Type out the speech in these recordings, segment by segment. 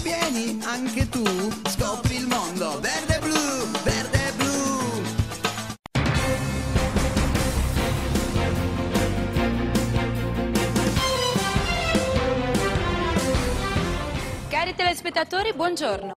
Vieni anche tu, scopri il mondo verde blu, verde blu. Cari telespettatori, buongiorno.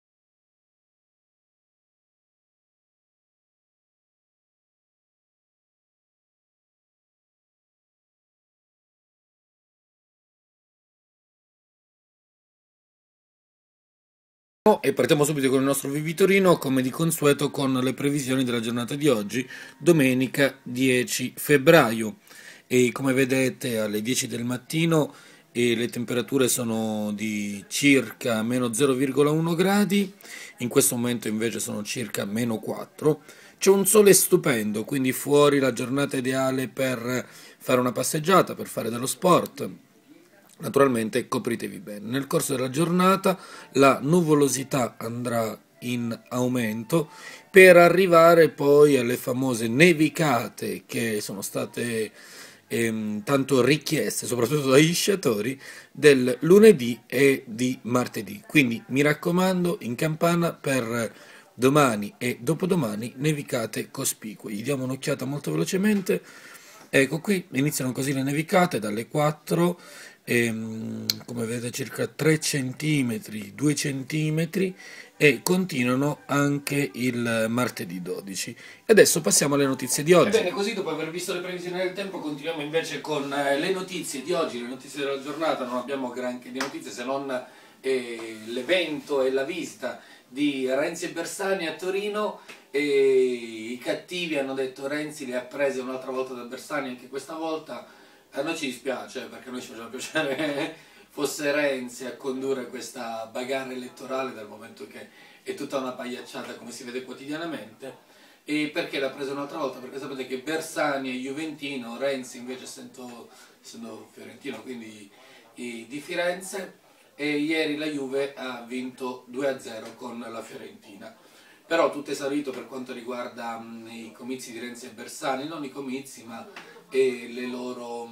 E partiamo subito con il nostro Vivitorino, come di consueto, con le previsioni della giornata di oggi, domenica 10 febbraio. E come vedete alle 10 del mattino le temperature sono di circa meno 0,1 gradi, in questo momento invece sono circa meno 4. C'è un sole stupendo, quindi fuori la giornata ideale per fare una passeggiata, per fare dello sport. Naturalmente copritevi bene. Nel corso della giornata la nuvolosità andrà in aumento per arrivare poi alle famose nevicate che sono state tanto richieste, soprattutto dagli sciatori, del lunedì e di martedì. Quindi mi raccomando, in campana per domani e dopodomani nevicate cospicue. Gli diamo un'occhiata molto velocemente. Ecco qui, iniziano così le nevicate dalle 4, come vedete circa 3 cm, 2 cm, e continuano anche il martedì 12. E adesso passiamo alle notizie di oggi. Ebbene, così dopo aver visto le previsioni del tempo continuiamo invece con le notizie di oggi, le notizie della giornata. Non abbiamo granché di notizie se non l'evento e la visita di Renzi e Bersani a Torino. E i cattivi hanno detto Renzi li ha presi un'altra volta da Bersani anche questa volta. A noi ci dispiace perché a noi ci faceva piacere che fosse Renzi a condurre questa bagarre elettorale, dal momento che è tutta una pagliacciata come si vede quotidianamente. E perché l'ha presa un'altra volta? Perché sapete che Bersani è juventino, Renzi invece essendo fiorentino, quindi di Firenze, e ieri la Juve ha vinto 2-0 con la Fiorentina. Però tutto è esaurito per quanto riguarda i comizi di Renzi e Bersani, non i comizi ma le loro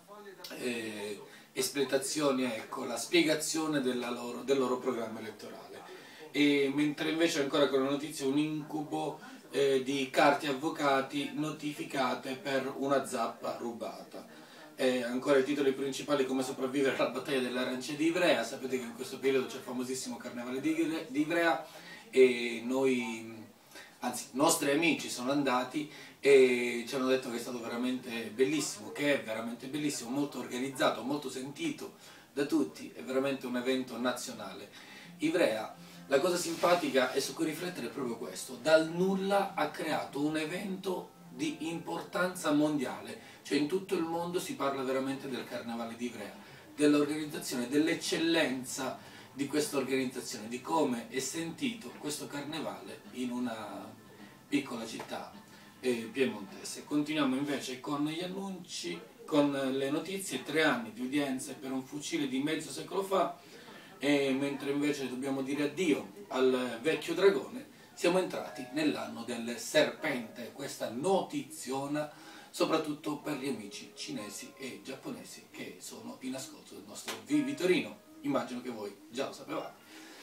espletazioni, ecco, la spiegazione del loro programma elettorale. E mentre invece ancora con la notizia un incubo di carte avvocati notificate per una zappa rubata. Ancora i titoli principali: come sopravvivere alla battaglia delle arance di Ivrea. Sapete che in questo periodo c'è il famosissimo carnevale di Ivrea e noi, anzi nostri amici sono andati e ci hanno detto che è stato veramente bellissimo, che è veramente bellissimo, molto organizzato, molto sentito da tutti, è veramente un evento nazionale. Ivrea, la cosa simpatica e su cui riflettere è proprio questo: dal nulla ha creato un evento di importanza mondiale, cioè in tutto il mondo si parla veramente del carnevale di Ivrea, dell'organizzazione, dell'eccellenza di questa organizzazione, di come è sentito questo carnevale in una piccola città piemontese. Continuiamo invece con gli annunci, con le notizie: 3 anni di udienze per un fucile di mezzo secolo fa, e mentre invece dobbiamo dire addio al vecchio dragone, siamo entrati nell'anno del serpente. Questa notiziona soprattutto per gli amici cinesi e giapponesi che sono in ascolto del nostro Vivitorino. Immagino che voi già lo sapevate.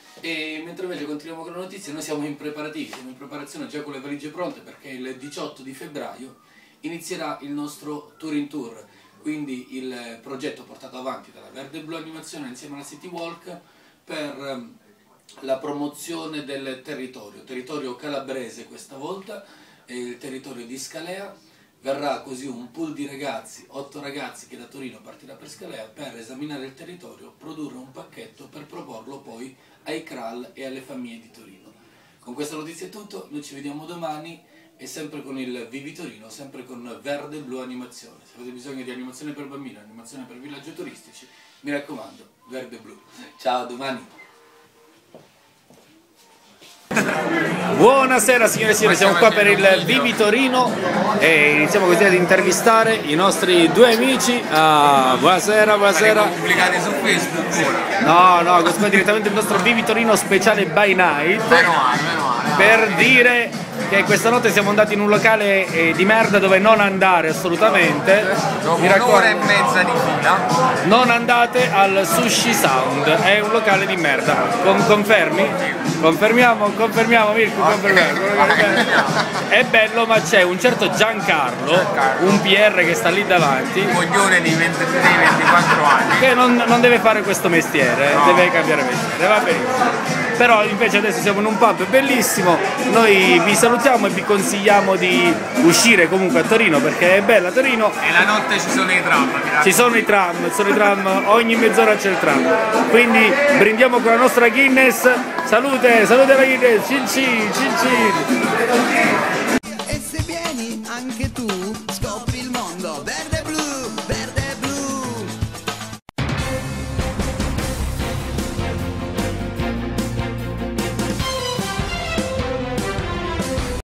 E mentre invece continuiamo con le notizie, noi siamo in preparativi, siamo in preparazione già con le valigie pronte, perché il 18 di febbraio inizierà il nostro Touring Tour, quindi il progetto portato avanti dalla Verde Blu Animazione insieme alla City Walk per la promozione del territorio calabrese questa volta, il territorio di Scalea. Verrà così un pool di ragazzi, 8 ragazzi che da Torino partirà per Scalea per esaminare il territorio, produrre un pacchetto per proporlo poi ai CRAL e alle famiglie di Torino. Con questa notizia è tutto, noi ci vediamo domani e sempre con il Vivitorino, sempre con Verde Blu Animazione. Se avete bisogno di animazione per bambini, animazione per villaggi turistici, mi raccomando, Verde Blu. Ciao, a domani! Buonasera signore e signori, siamo qua per il Vivitorino e iniziamo così ad intervistare i nostri due amici. Buonasera, buonasera. Pubblicati su Facebook ora. No, questo è direttamente il nostro Vivitorino speciale by night. Meno male. Per dire che questa notte siamo andati in un locale di merda dove non andare assolutamente. Dopo Mi raccomando, un'ora e mezza di fila. non andate al Sushi Sound, è un locale di merda. Confermi? Confermiamo Mirko, confermiamo. È bello, ma c'è un certo Giancarlo, un PR che sta lì davanti, Un coglione di 23-24 anni. che non deve fare questo mestiere, deve cambiare mestiere, va benissimo. Però invece adesso siamo in un pub bellissimo, noi vi salutiamo e vi consigliamo di uscire comunque a Torino perché è bella Torino. E la notte ci sono i tram, Ci sono i tram, ogni mezz'ora c'è il tram. Quindi brindiamo con la nostra Guinness. Salute la Guinness, cin cin, cin cin. E se vieni anche tu, scopri il mondo verde